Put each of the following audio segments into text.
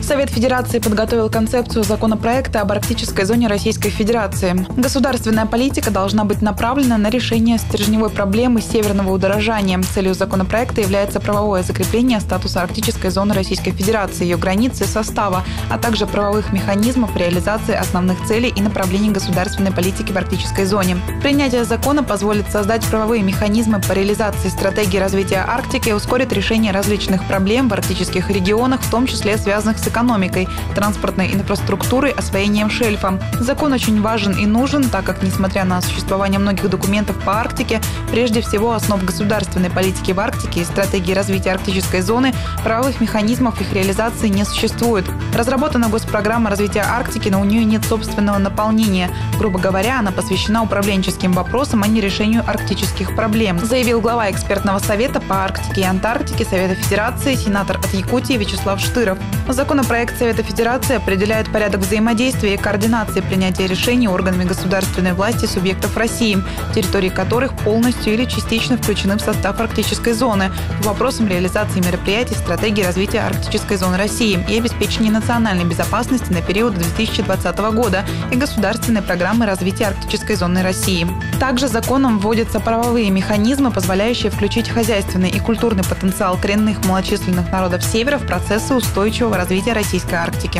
Совет Федерации подготовил концепцию законопроекта об арктической зоне Российской Федерации. Государственная политика должна быть направлена на решение стержневой проблемы северного удорожания. Целью законопроекта является правовое закрепление статуса арктической зоны Российской Федерации, ее границ и состава, а также правовых механизмов реализации основных целей и направлений государственной политики в арктической зоне. Принятие закона позволит создать правовые механизмы по реализации стратегии развития Арктики и ускорит решение различных проблем в арктических регионах, в том числе связанных с экономикой, транспортной инфраструктурой, освоением шельфа. Закон очень важен и нужен, так как, несмотря на существование многих документов по Арктике, прежде всего основ государственной политики в Арктике и стратегии развития арктической зоны, правовых механизмов их реализации не существует. Разработана госпрограмма развития Арктики, но у нее нет собственного наполнения. Грубо говоря, она посвящена управленческим вопросам, а не решению арктических проблем, заявил глава экспертного совета по Арктике и Антарктике Совета Федерации, сенатор от Якутии Вячеслав Штыров. Законопроект Совета Федерации определяет порядок взаимодействия и координации принятия решений органами государственной власти субъектов России, территории которых полностью или частично включены в состав арктической зоны, по вопросам реализации мероприятий стратегии развития арктической зоны России и обеспечения национальной безопасности на период 2020 года и государственной программы развития арктической зоны России. Также законом вводятся правовые механизмы, позволяющие включить хозяйственный и культурный потенциал коренных малочисленных народов Севера в процессы устойчивого развития Российской Арктики.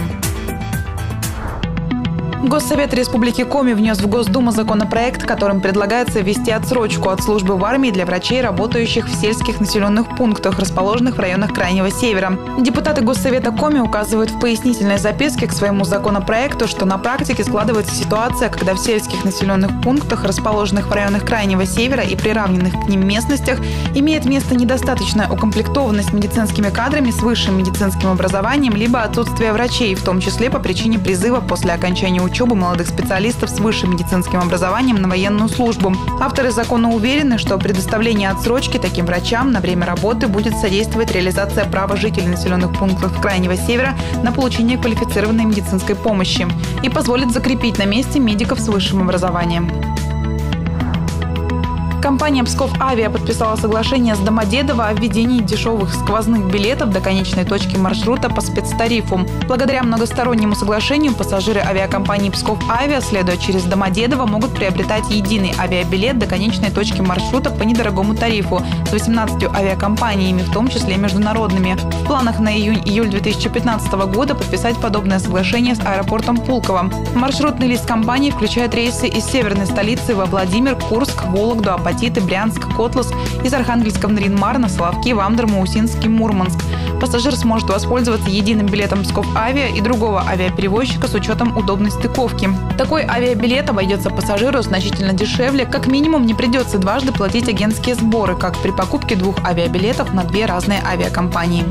Госсовет Республики Коми внес в Госдуму законопроект, которым предлагается ввести отсрочку от службы в армии для врачей, работающих в сельских населенных пунктах, расположенных в районах Крайнего Севера. Депутаты Госсовета Коми указывают в пояснительной записке к своему законопроекту, что на практике складывается ситуация, когда в сельских населенных пунктах, расположенных в районах Крайнего Севера и приравненных к ним местностях, имеет место недостаточная укомплектованность медицинскими кадрами с высшим медицинским образованием, либо отсутствие врачей, в том числе по причине призыва после окончания учебы молодых специалистов с высшим медицинским образованием на военную службу. Авторы закона уверены, что предоставление отсрочки таким врачам на время работы будет содействовать реализации права жителей населенных пунктов Крайнего Севера на получение квалифицированной медицинской помощи и позволит закрепить на месте медиков с высшим образованием. Компания «Псков Авиа» подписала соглашение с Домодедово о введении дешевых сквозных билетов до конечной точки маршрута по спецтарифу. Благодаря многостороннему соглашению пассажиры авиакомпании «Псков Авиа», следуя через Домодедово, могут приобретать единый авиабилет до конечной точки маршрута по недорогому тарифу с 18 авиакомпаниями, в том числе международными. В планах на июнь-июль 2015 года подписать подобное соглашение с аэропортом Пулково. Маршрутный лист компании включает рейсы из северной столицы во Владимир, Курск, Вологду, Апатиты, Брянск, Котласк, из Архангельска в Нарьян-Мар, на Соловки, Вамдер, Маусинск и Мурманск. Пассажир сможет воспользоваться единым билетом Псков Авиа и другого авиаперевозчика с учетом удобной стыковки. Такой авиабилет обойдется пассажиру значительно дешевле. Как минимум не придется дважды платить агентские сборы, как при покупке двух авиабилетов на две разные авиакомпании.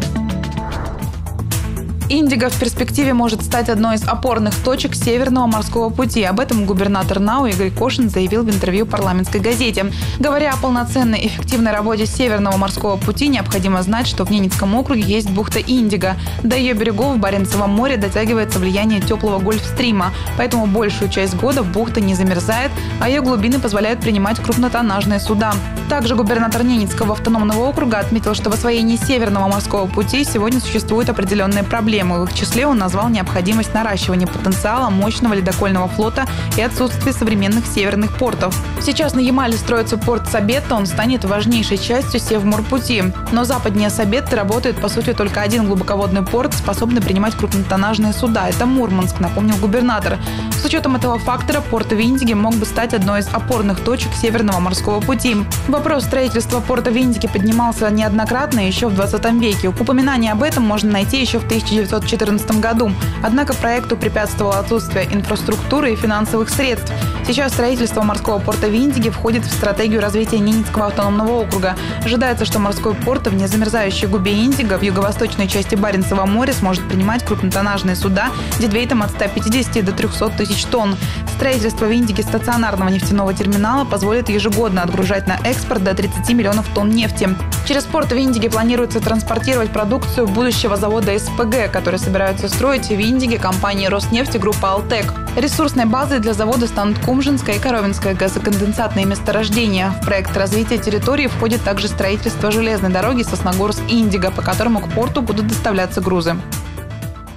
Индиго в перспективе может стать одной из опорных точек Северного морского пути. Об этом губернатор НАУ Игорь Кошин заявил в интервью парламентской газете. Говоря о полноценной эффективной работе Северного морского пути, необходимо знать, что в Ненецком округе есть бухта Индиго. До ее берегов в Баренцевом море дотягивается влияние теплого гольфстрима, поэтому большую часть года бухта не замерзает, а ее глубины позволяют принимать крупнотоннажные суда. Также губернатор Ненецкого автономного округа отметил, что в освоении Северного морского пути сегодня существуют определенные проблемы. В их числе он назвал необходимость наращивания потенциала мощного ледокольного флота и отсутствие современных северных портов. Сейчас на Ямале строится порт Сабетта, он станет важнейшей частью Севморпути. Но западнее Сабетты работает, по сути, только один глубоководный порт, способный принимать крупнотоннажные суда. Это Мурманск, напомнил губернатор. С учетом этого фактора порт в Индиге мог бы стать одной из опорных точек Северного морского пути. Вопрос строительства порта в Индиге поднимался неоднократно еще в 20 веке. Упоминание об этом можно найти еще в 1914 году. Однако проекту препятствовало отсутствие инфраструктуры и финансовых средств. Сейчас строительство морского порта в Индиге входит в стратегию развития Ненецкого автономного округа. Ожидается, что морской порт в незамерзающей губе Индиго в юго-восточной части Баренцева моря сможет принимать крупнотоннажные суда дедвейтом от 150 до 300 тысяч тонн. Строительство в Индиге стационарного нефтяного терминала позволит ежегодно отгружать на экспорт до 30 миллионов тонн нефти. Через порт в Индиге планируется транспортировать продукцию будущего завода СПГ, который собираются строить в Индиге компании Роснефть и группа Алтек. Ресурсной базой для завода станут Кумжинское и Коровинское газоконденсатные месторождения. В проект развития территории входит также строительство железной дороги Сосногорск-Индиго, по которому к порту будут доставляться грузы.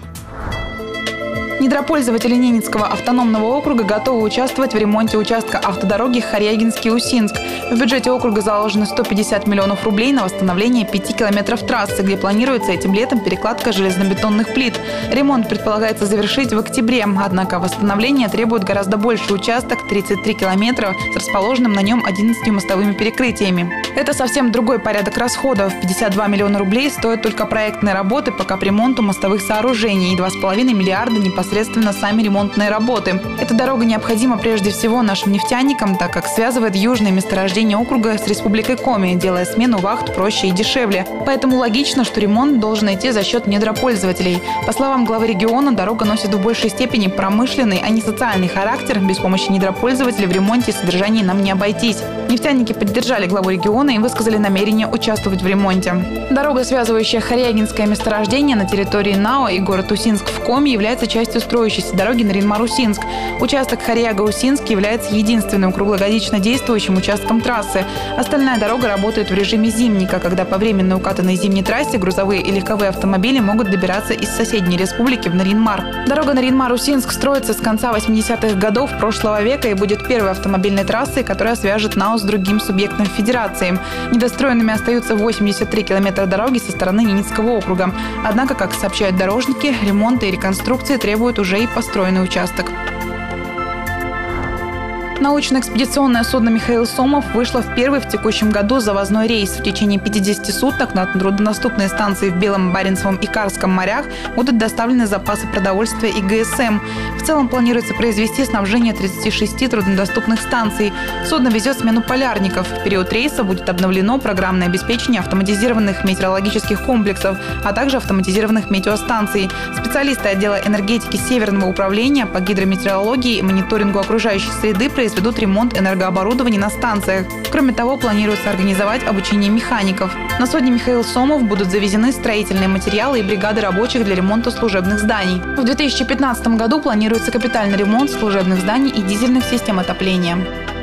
Недропользователи Ненецкого автономного округа готовы участвовать в ремонте участка автодороги Харягинский-Усинск. В бюджете округа заложено 150 миллионов рублей на восстановление 5 километров трассы, где планируется этим летом перекладка железнобетонных плит. Ремонт предполагается завершить в октябре, однако восстановление требует гораздо больше участок – 33 километра с расположенным на нем 11 мостовыми перекрытиями. Это совсем другой порядок расходов. 52 миллиона рублей стоят только проектные работы по капремонту мостовых сооружений и 2,5 миллиарда непосредственно сами ремонтные работы. Эта дорога необходима прежде всего нашим нефтяникам, так как связывает южные месторождения округа с Республикой Коми, делая смену вахт проще и дешевле. Поэтому логично, что ремонт должен идти за счет недропользователей. По словам главы региона, дорога носит в большей степени промышленный, а не социальный характер. Без помощи недропользователей в ремонте и содержании нам не обойтись. Нефтяники поддержали главу региона и высказали намерение участвовать в ремонте. Дорога, связывающая Харягинское месторождение на территории НАО и город Усинск в Коми, является частью строящейся дороги Нарьян-Мар-Усинск. Участок Харяга-Усинск является единственным круглогодично действующим участком трассы. Остальная дорога работает в режиме зимника, когда по временно укатанной зимней трассе грузовые и легковые автомобили могут добираться из соседней республики в Нарьян-Мар. Дорога Нарьян-Мар-Усинск строится с конца 80-х годов прошлого века и будет первой автомобильной трассой, которая свяжет НАО с другим субъектом федерации. Недостроенными остаются 83 километра дороги со стороны Ненецкого округа. Однако, как сообщают дорожники, ремонта и реконструкции требует уже и построенный участок. Научно-экспедиционное судно «Михаил Сомов» вышло в первый в текущем году завозной рейс. В течение 50 суток на труднодоступные станции в Белом, Баренцевом и Карском морях будут доставлены запасы продовольствия и ГСМ. В целом планируется произвести снабжение 36 труднодоступных станций. Судно везет смену полярников. В период рейса будет обновлено программное обеспечение автоматизированных метеорологических комплексов, а также автоматизированных метеостанций. Специалисты отдела энергетики Северного управления по гидрометеорологии и мониторингу окружающей среды произведут ремонт энергооборудования на станциях. Кроме того, планируется организовать обучение механиков. На судне «Михаил Сомов» будут завезены строительные материалы и бригады рабочих для ремонта служебных зданий. В 2015 году планируется капитальный ремонт служебных зданий и дизельных систем отопления.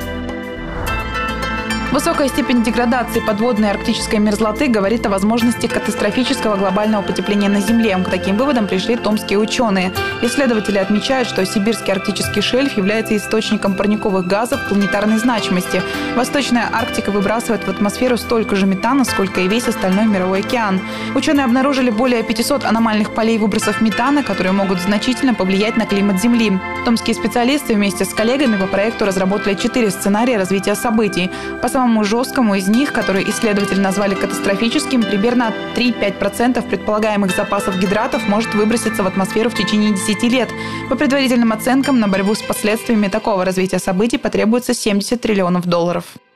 Высокая степень деградации подводной арктической мерзлоты говорит о возможности катастрофического глобального потепления на Земле. К таким выводам пришли томские ученые. Исследователи отмечают, что сибирский арктический шельф является источником парниковых газов планетарной значимости. Восточная Арктика выбрасывает в атмосферу столько же метана, сколько и весь остальной мировой океан. Ученые обнаружили более 500 аномальных полей выбросов метана, которые могут значительно повлиять на климат Земли. Томские специалисты вместе с коллегами по проекту разработали 4 сценария развития событий. По самому жесткому из них, который исследователи назвали катастрофическим, примерно 3-5% предполагаемых запасов гидратов может выброситься в атмосферу в течение 10 лет. По предварительным оценкам, на борьбу с последствиями такого развития событий потребуется $70 триллионов.